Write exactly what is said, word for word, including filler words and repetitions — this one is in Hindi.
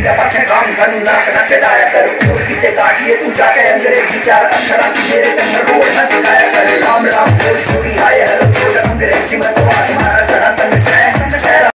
काम धन नाक नचलाया करूं, गीते गाड़िए तू जाके अंग्रेजी चार अक्षरा की मेरे